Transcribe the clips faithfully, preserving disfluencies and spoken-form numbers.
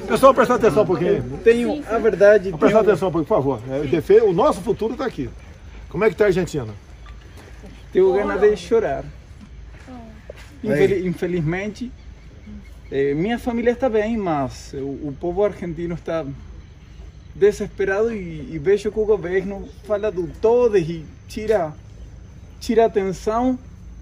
Pessoal, presta atenção um pouquinho. Tenho, a verdade... Presta tenho... atenção um pouquinho, por favor. É, o nosso futuro está aqui. Como é que está a Argentina? Tenho ganas de chorar. Infeliz, infelizmente, eh, minha família está bem, mas o, o povo argentino está desesperado e, e vejo que o governo fala do todo e tira, tira a atenção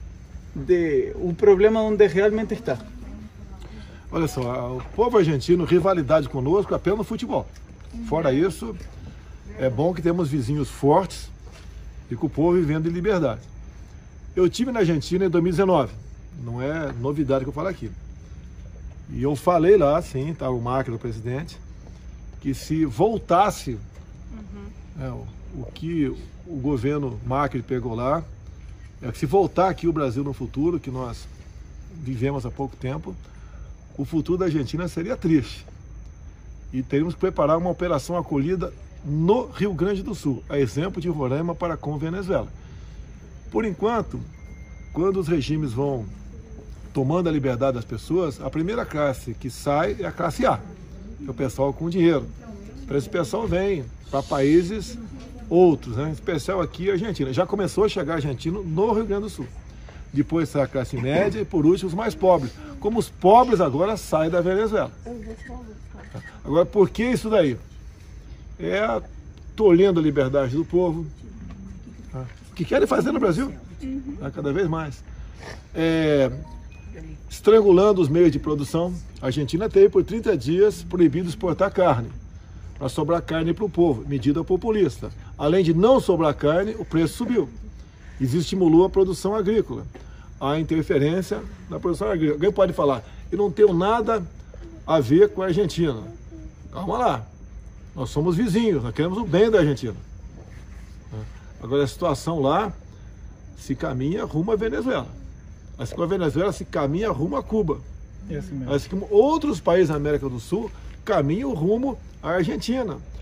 do problema onde realmente está. Olha só, o povo argentino, rivalidade conosco apenas no futebol. Fora isso, é bom que temos vizinhos fortes e com o povo vivendo em liberdade. Eu estive na Argentina em dois mil e dezenove, não é novidade que eu falo aqui. E eu falei lá, sim, estava o Macri, o presidente, que se voltasse uhum. é, o, o que o governo Macri pegou lá, é que se voltar aqui o Brasil no futuro, que nós vivemos há pouco tempo, o futuro da Argentina seria triste. E teríamos que preparar uma operação acolhida no Rio Grande do Sul, a exemplo de Roraima para com Venezuela. Por enquanto, quando os regimes vão tomando a liberdade das pessoas, a primeira classe que sai é a classe A, que é o pessoal com dinheiro. Para esse pessoal vem para países outros, né? Em especial aqui a Argentina. Já começou a chegar argentino no Rio Grande do Sul. Depois sai a classe média e por último os mais pobres. Como os pobres agora saem da Venezuela. Agora, por que isso daí? É tolhendo a liberdade do povo, tá? Que querem fazer no Brasil, tá? Cada vez mais. É, estrangulando os meios de produção. A Argentina teve por trinta dias proibido exportar carne, para sobrar carne para o povo, medida populista. Além de não sobrar carne, o preço subiu. Isso estimulou a produção agrícola, a interferência na produção agrícola. Alguém pode falar, eu não tenho nada a ver com a Argentina. Calma lá, nós somos vizinhos, nós queremos o bem da Argentina. Agora a situação lá se caminha rumo à Venezuela. Assim como a Venezuela se caminha rumo a Cuba. É assim mesmo. Assim como outros países da América do Sul caminham rumo à Argentina.